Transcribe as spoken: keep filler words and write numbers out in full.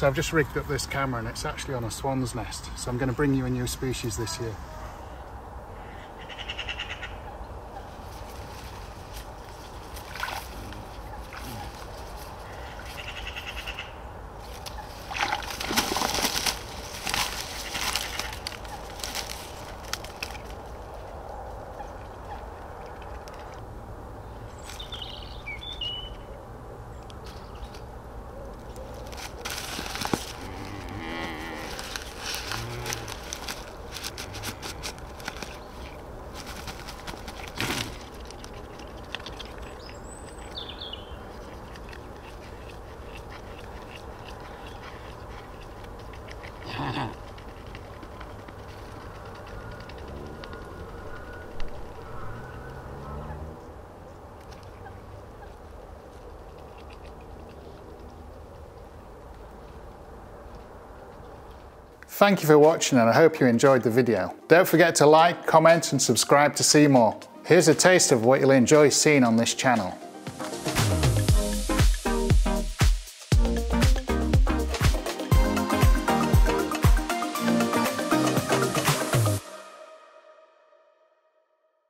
So I've just rigged up this camera and it's actually on a swan's nest. So I'm going to bring you a new species this year. Thank you for watching and I hope you enjoyed the video. Don't forget to like, comment and subscribe to see more. Here's a taste of what you'll enjoy seeing on this channel.